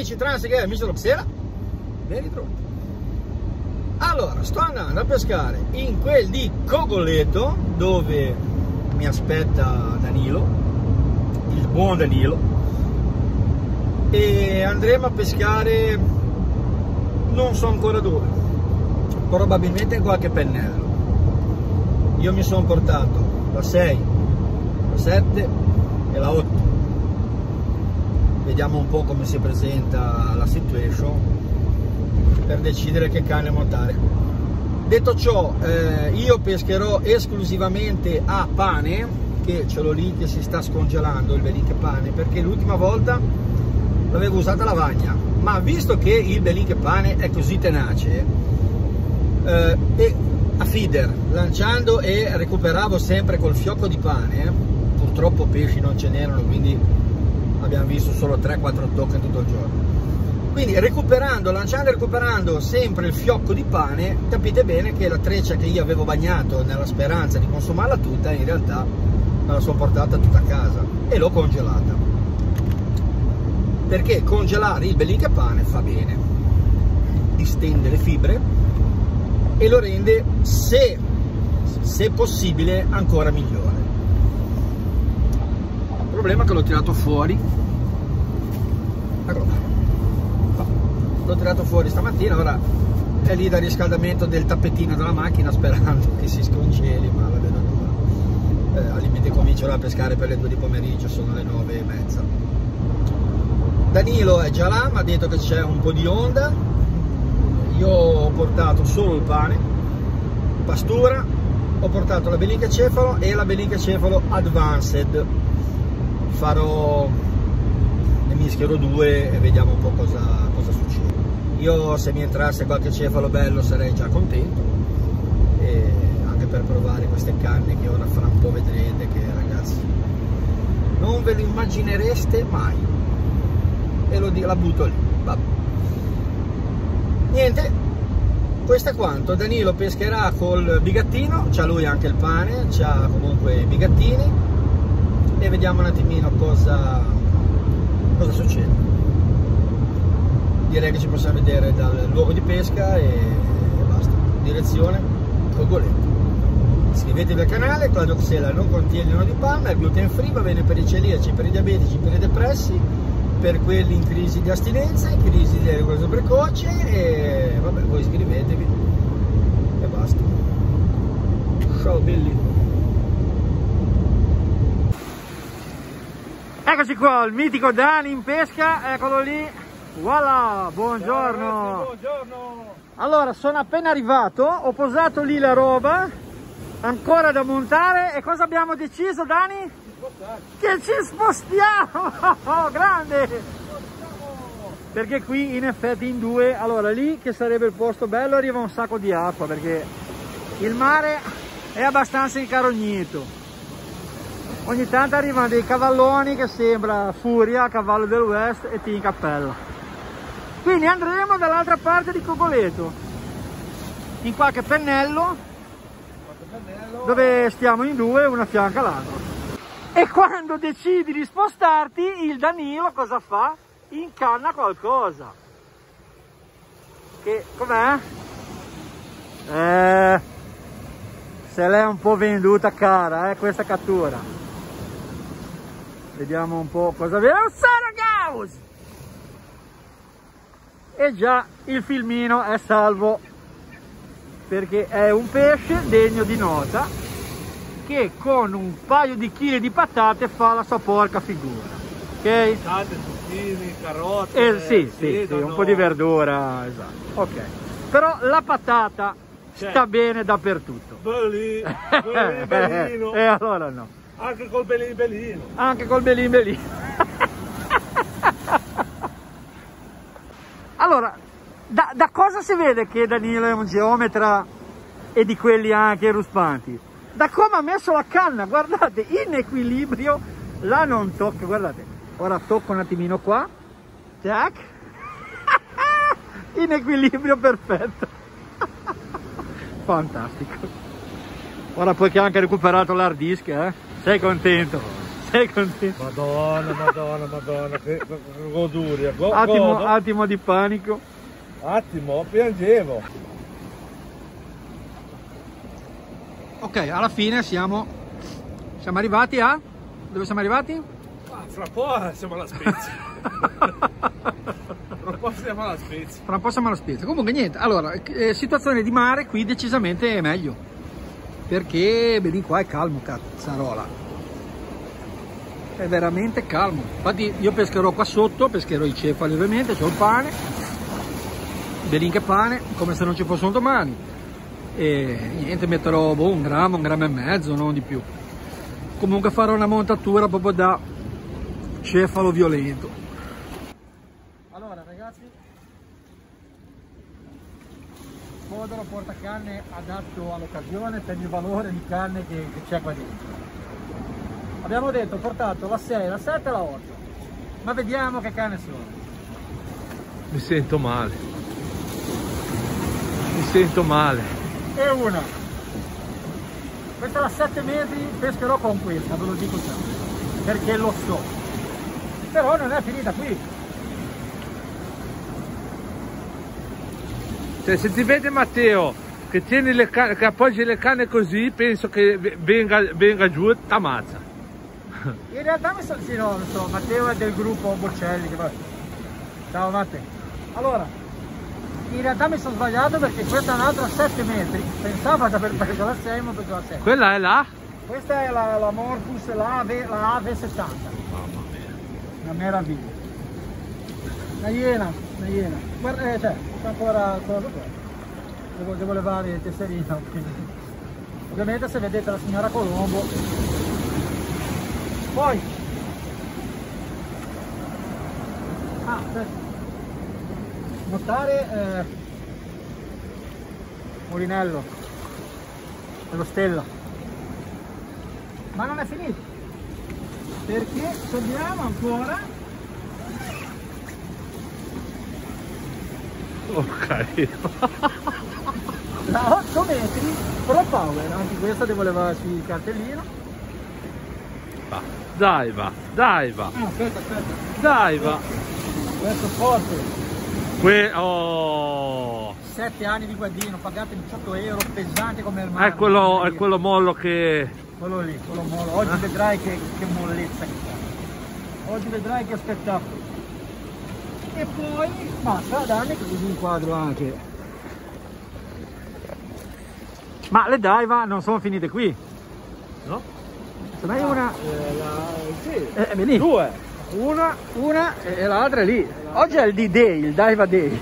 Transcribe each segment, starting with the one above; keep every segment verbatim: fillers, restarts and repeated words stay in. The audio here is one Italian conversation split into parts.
amici, Transigher, mister Xela, ben ritrovati. Allora, sto andando a pescare in quel di Cogoleto, dove mi aspetta Danilo, il buon Danilo, e andremo a pescare, non so ancora dove, probabilmente in qualche pennello. Io mi sono portato la sei, la sette e la otto. Vediamo un po' come si presenta la situation per decidere che canne montare. Detto ciò, eh, io pescherò esclusivamente a pane, che ce l'ho lì che si sta scongelando, il Belink pane, perché l'ultima volta l'avevo usata a lavagna, ma visto che il Belink pane è così tenace, eh, e a feeder, lanciando e recuperavo sempre col fiocco di pane, purtroppo pesci non ce n'erano, quindi abbiamo visto solo tre quattro tocche tutto il giorno. Quindi recuperando, lanciando e recuperando sempre il fiocco di pane, capite bene che la treccia che io avevo bagnato nella speranza di consumarla tutta, in realtà me la sono portata tutta a casa e l'ho congelata. Perché congelare il Belink pane fa bene, distende le fibre e lo rende, se, se possibile, ancora migliore. Il problema è che l'ho tirato fuori, eccolo qua. L'ho tirato fuori stamattina, ora è lì da riscaldamento del tappetino della macchina, sperando che si scongeli, ma la vedo dura. Eh, al limite comincerò a pescare per le due di pomeriggio, sono le nove e mezza. Danilo è già là, mi ha detto che c'è un po' di onda. Io ho portato solo il pane, pastura, ho portato la Belink cefalo e la Belink cefalo Advanced. Farò, ne mischierò due e vediamo un po' cosa, cosa succede. Io, se mi entrasse qualche cefalo bello, sarei già contento, e anche per provare queste canne che ora fra un po' vedrete che, ragazzi, non ve lo immaginereste mai, e lo la butto lì. Vabbè. Niente, questo è quanto. Danilo pescherà col bigattino, c'ha lui anche il pane, c'ha comunque i bigattini, e vediamo un attimino cosa, cosa succede. Direi che ci possiamo vedere dal luogo di pesca e, e basta. Direzione Cogoleto. Iscrivetevi al canale. Claudio Xela non contiene olio di palma, è gluten free, va bene per i celiaci, per i diabetici, per i depressi, per quelli in crisi di astinenza, in crisi di evoluzione precoce, e vabbè, voi iscrivetevi e basta. Ciao belli. Eccoci qua, il mitico Dani in pesca, eccolo lì. Voilà, buongiorno. Ciao ragazzi, buongiorno. Allora, sono appena arrivato, ho posato lì la roba, ancora da montare, e cosa abbiamo deciso, Dani? Che ci spostiamo! Oh, grande! Perché qui in effetti in due, allora lì che sarebbe il posto bello, arriva un sacco di acqua, perché il mare è abbastanza incarognito. Ogni tanto arrivano dei cavalloni che sembra Furia, cavallo del West, e ti incappella. Quindi andremo dall'altra parte di Cogoleto, in qualche pennello, dove stiamo in due, una fianca all'altra. E quando decidi di spostarti, il Danilo cosa fa? Incanna qualcosa. Che com'è? Eh, se l'è un po' venduta cara, eh, questa cattura. Vediamo un po' cosa vede. Un Saragaus! E già il filmino è salvo, perché è un pesce degno di nota, che con un paio di chili di patate fa la sua porca figura, ok? Patate, zucchine, carote, Eh, sì, sì, sì, un po' di verdura, esatto, ok. Però la patata C'è. sta bene dappertutto. Belli, belli, bellino. E allora no. Anche col belin bellino. Anche col belin belino. Allora, da, da cosa si vede che Danilo è un geometra e di quelli anche ruspanti? Da come ha messo la canna, guardate, in equilibrio, là non tocca, guardate, ora tocco un attimino qua, tac, in equilibrio perfetto, fantastico. Ora poi che ha anche recuperato l'hard disk, eh? Sei contento? sei contento? Madonna, madonna, madonna, che goduria. Go, Attimo, godo. attimo di panico. Attimo, piangevo. Ok, alla fine siamo, siamo arrivati a... Dove siamo arrivati? Ah, fra un po' siamo alla Spezia. Fra un po' siamo alla Spezia. Fra un po' siamo alla Spezia. Comunque niente, allora, eh, situazione di mare qui decisamente è meglio. Perché beh, di qua è calmo, cazzarola. È veramente calmo. Infatti io pescherò qua sotto, pescherò i cefali ovviamente, c'ho il pane. Belinche pane, come se non ci fosse un domani. E niente, metterò boh, un grammo, un grammo e mezzo, non di più. Comunque farò una montatura proprio da cefalo violento. Allora ragazzi, Fodoro portacanne adatto all'occasione per il valore di canne che, che c'è qua dentro. Abbiamo detto, ho portato la sei, la sette e la otto, ma vediamo che canne sono. Mi sento male. Mi sento male. E una. Questa è la sette metri, pescherò con questa, ve lo dico già, perché lo so. Però non è finita qui. Cioè, se ti vede Matteo che tieni le canne, che appoggi le canne così, penso che venga, venga giù e t'ammazza. In realtà mi sono, sì, no, non so, Matteo è del gruppo Boccelli. Che va. Ciao Matteo. Allora, in realtà mi sono sbagliato perché questa è un'altra sette metri. Pensavo di aver preso la sei, ma ho preso la sette. Quella è là? Questa è la, la Morpheus, la A V, la A V settanta. Mamma mia. Una meraviglia. Una iena, una iena. Guarda, eh, cioè, c'è ancora cosa qua. Devo, devo levare il tesserino. Quindi. Ovviamente se vedete la signora Colombo. Poi. Ah, aspetta. Notare eh, Molinello dello Stella, ma non è finito perché abbiamo ancora Oh carino. da otto metri Pro Power, anche questa devo levare sul cartellino. Va. Dai va, dai va, Ah, aspetta, aspetta, dai va. questo forte. Que oh. sette anni di guardino, pagate diciotto euro, pesante come il mare. È quello, è quello mollo che... Quello lì, quello mollo. Oggi eh? vedrai che, che mollezza che fa. Oggi vedrai che spettacolo. E poi basta, dammi che così inquadro anche. Ma le Daiwa non sono finite qui. No? Se ne hai una... Eh, la... Sì. Eh, lì. Due. Una, una e l'altra è lì. Oggi è il D-Day, il Daiwa Day.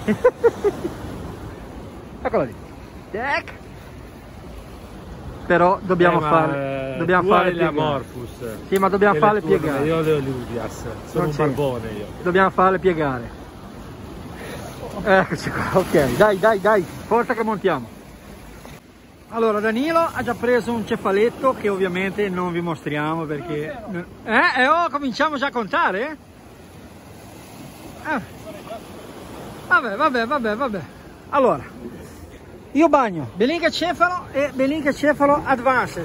Eccola lì. Tac. Però dobbiamo eh, fare dobbiamo farle piegare. Morpheus. Sì, ma dobbiamo e farle turne, piegare. Io le Olympus, sono un barbone io. Dobbiamo farle piegare. Eccoci qua, ok, dai, dai, dai, forza che montiamo. Allora, Danilo ha già preso un cefaletto che ovviamente non vi mostriamo perché... Eh? E oh, cominciamo già a contare? Eh. Vabbè, vabbè, vabbè, vabbè. Allora, io bagno Belinche Cefalo e Belinche Cefalo Advanced.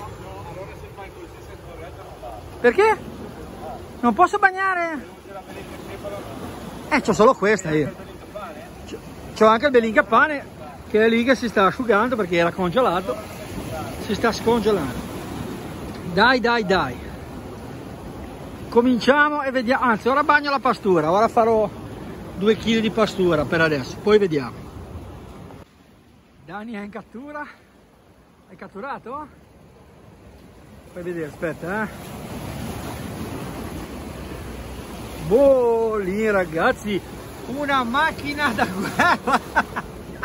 Perché? Non posso bagnare? Eh, c'ho solo questa io. C'ho anche il Belinche Pane che è lì che si sta asciugando perché era congelato. Si sta scongelando. Dai, dai, dai. Cominciamo e vediamo. Anzi, ora bagno la pastura. Ora farò due chili di pastura per adesso. Poi vediamo. Dani è in cattura. Hai catturato? Fai vedere, aspetta, eh. Boh, lì ragazzi, una macchina da guerra.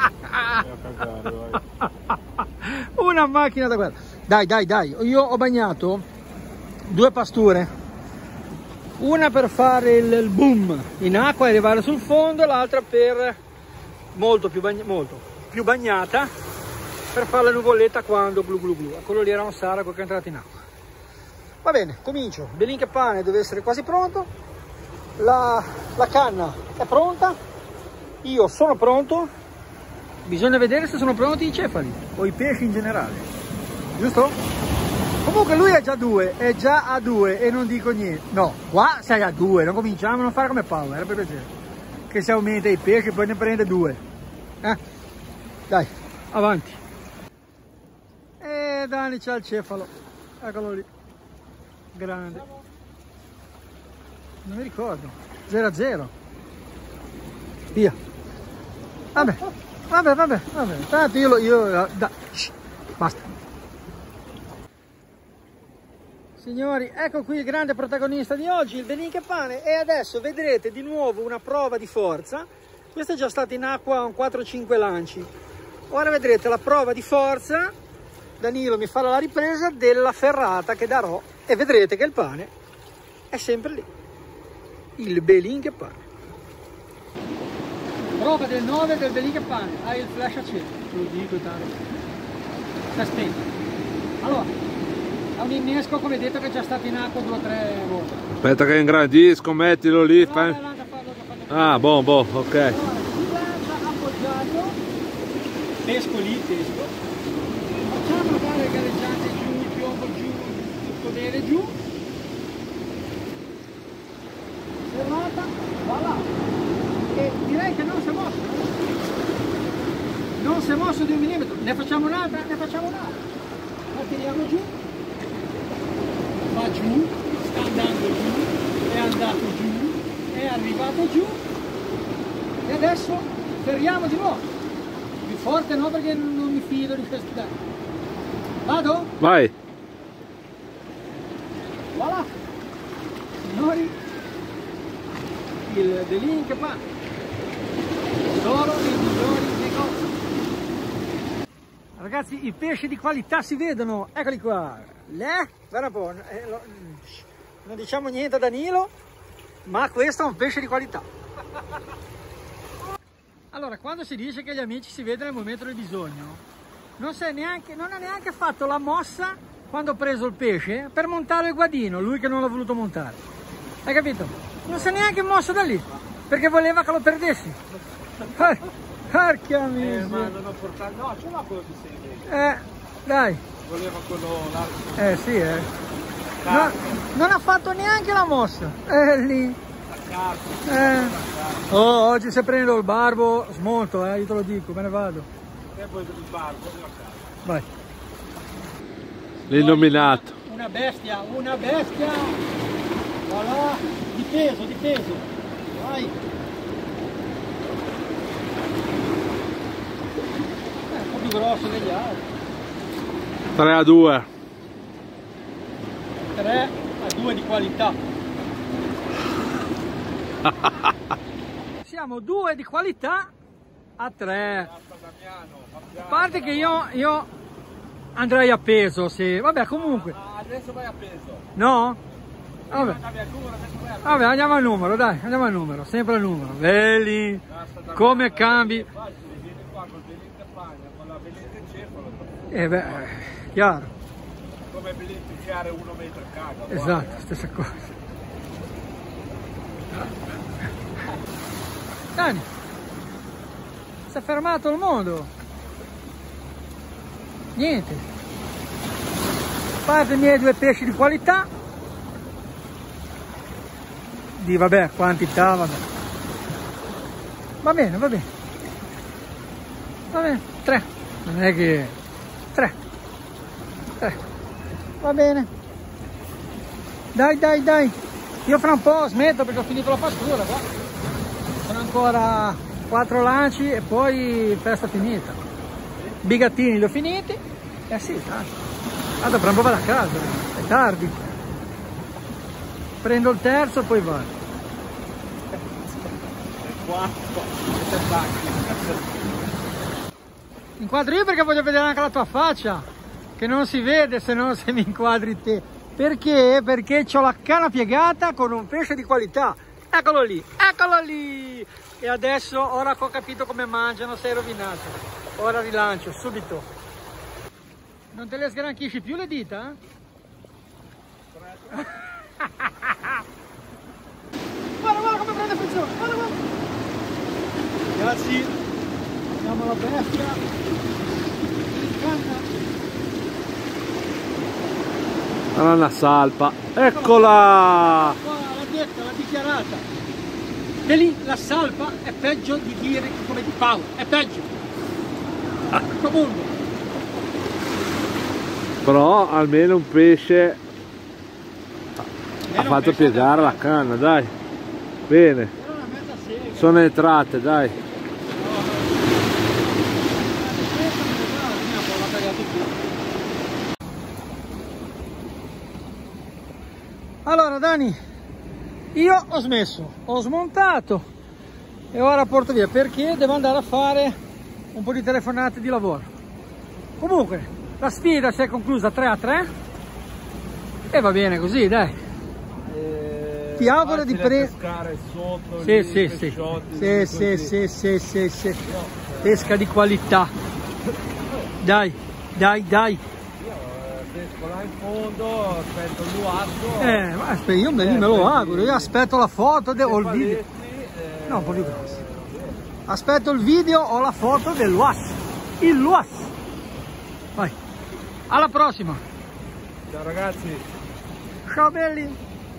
Una macchina da guerra. Dai, dai, dai. Io ho bagnato due pasture. Una per fare il, il boom in acqua e arrivare sul fondo, l'altra per molto più, bagna, molto più bagnata per fare la nuvoletta quando glu glu glu. Quello lì era un saraco che è entrato in acqua. Va bene, comincio. Belinche Pane deve essere quasi pronto. La, la canna è pronta. Io sono pronto. Bisogna vedere se sono pronti i cefali o i pesci in generale, giusto? Comunque lui è già due, è già a due e non dico niente. No, qua sei a due, non cominciamo a non fare come Paolo, eh, per piacere. Che se aumenta i pesci poi ne prende due. Eh? Dai, avanti. E Dani c'ha il cefalo, eccolo lì, grande. Non mi ricordo, zero a zero. Via. Vabbè, vabbè, vabbè, vabbè. Tanto io lo... Io, da, shh, basta. Signori, ecco qui il grande protagonista di oggi, il Belinche Pane, e adesso vedrete di nuovo una prova di forza. Questo è già stato in acqua un quattro cinque lanci. Ora vedrete la prova di forza. Danilo mi farà la ripresa della ferrata che darò e vedrete che il pane è sempre lì. Il Belinche Pane. Prova del nove del Belinche Pane. Hai il flash acceso. Te lo dico tanto. Sta spento. Allora. Un innesco come detto che è già stato in acqua due o tre volte. Aspetta che ingrandisco, mettilo lì. No, fai... no, no, farlo, ah, buon, buon, ok. Allora, si lancia appoggiato, pesco lì, pesco. Facciamo andare il galleggiante giù, il piombo giù, tutto bene giù. Fermata, va là. E direi che non si è mosso. Non si è mosso di un millimetro. Ne facciamo un'altra, ne facciamo un'altra. La tiriamo giù. Va giù, sta andando giù, è andato giù, è arrivato giù e adesso fermiamo di nuovo. Più forte no, perché non mi fido di questi dati. Vado? Vai! Voilà! Signori, il Belinche Pane, solo i migliori negozi. Ragazzi, i pesci di qualità si vedono, eccoli qua. Le? Guarda un po', eh, lo, non diciamo niente a Danilo, ma questo è un pesce di qualità. Allora, quando si dice che gli amici si vedono nel momento del bisogno, non, neanche, non ha neanche fatto la mossa quando ha preso il pesce per montare il guadino, lui che non l'ha voluto montare. Hai capito? Non si è neanche mosso da lì, perché voleva che lo perdessi. Porca miseria. Eh, ma non ho portato... No, ce l'ho quello di sei. Eh, dai. Voleva quello largo. Eh sì, eh. No, non ha fatto neanche la mossa. È lì. Eh. Oh, oggi se prendo il barbo smonto, eh, io te lo dico, me ne vado. E poi il barbo, vai. L'illuminato. Una bestia, una bestia. Voilà. Di peso, di peso. Vai. È un po' più grosso degli altri. tre a due. tre a due di qualità. Siamo due di qualità a tre. A parte che io, io andrei a peso, sì. Vabbè, comunque. Adesso vai a peso. No? Vabbè. Vabbè, andiamo al numero, dai, andiamo al numero, sempre al numero. Vedi come cambi. Eh beh, chiaro. Come beneficiare uno metro cago. Esatto, stessa cosa. Dani, si è fermato il mondo. Niente. A parte i miei due pesci di qualità. Di vabbè, quantità, vabbè. Va bene, va bene. Va bene, tre. Non è che... tre. tre. Va bene. Dai, dai, dai. Io fra un po' smetto perché ho finito la pastura qua. Sono ancora quattro lanci e poi festa finita. Bigattini li ho finiti. Eh sì, tanto. Vado fra un po' vado a casa. È tardi. Prendo il terzo e poi vado. Inquadro io perché voglio vedere anche la tua faccia, che non si vede se no se mi inquadri te. Perché? Perché ho la canna piegata con un pesce di qualità. Eccolo lì, eccolo lì. E adesso, ora che ho capito come mangiano, sei rovinato. Ora rilancio, subito. Non te le sgranchisci più le dita? Guarda, guarda come prende funzione, guarda, guarda. Ragazzi, vediamo la bestia. Canna. Era una salpa, eccola! Qua l'ha detta, l'ha dichiarata. E lì la salpa è peggio di dire come di Paolo, è peggio. Comunque. Però almeno un pesce Era ha un fatto pesce piegare da- la canna, dai. Bene, Era una mezza sega. sono entrate, dai. Allora Dani, io ho smesso, ho smontato e ora porto via perché devo andare a fare un po' di telefonate di lavoro. Comunque la sfida si è conclusa tre a tre e va bene così, dai. Eh, Ti auguro di prendere pescare sotto, sì, sì, sì. Sì, sì, sì, sì, sì, sì. Pesca di qualità. Dai, dai, dai. Pesco là in fondo, aspetto il luasso. Eh, ma aspetta, io me, me lo auguro, io aspetto la foto de, o il video. eh, No, un po' più grosso. Aspetto il video o la foto del Luas. Il Luas. Vai. Alla prossima. Ciao ragazzi. Ciao belli.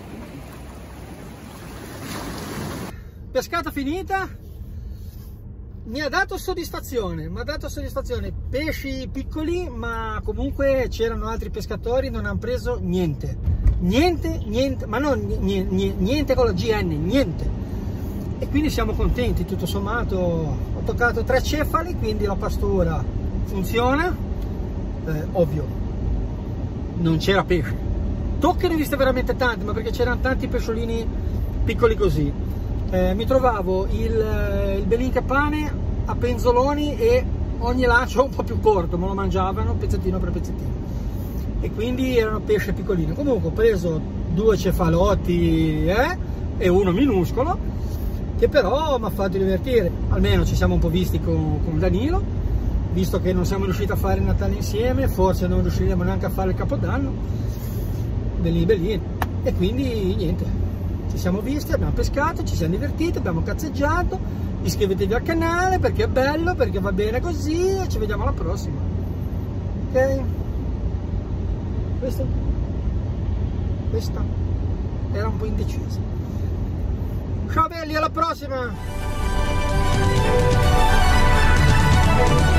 Pescata finita. Mi ha dato soddisfazione, mi ha dato soddisfazione. Pesci piccoli, ma comunque c'erano altri pescatori, non hanno preso niente. Niente, niente, ma non niente, niente con la G N, niente. E quindi siamo contenti, tutto sommato. Ho toccato tre cefali, quindi la pastura funziona. Eh, ovvio, non c'era pesce. Tocche ne ho viste veramente tanti, ma perché c'erano tanti pesciolini piccoli così. Eh, mi trovavo il, il belinca pane a penzoloni e ogni lancio un po' più corto, me lo mangiavano pezzettino per pezzettino e quindi erano pesce piccolini. Comunque ho preso due cefalotti eh, e uno minuscolo che però mi ha fatto divertire, almeno ci siamo un po' visti con, con Danilo, visto che non siamo riusciti a fare il Natale insieme, forse non riusciremo neanche a fare il Capodanno, bellini bellini, e quindi niente. Ci siamo visti, abbiamo pescato, ci siamo divertiti, abbiamo cazzeggiato. Iscrivetevi al canale perché è bello, perché va bene così e ci vediamo alla prossima. Ok? Questo? Questa era un po' indecisa. Ciao belli, alla prossima!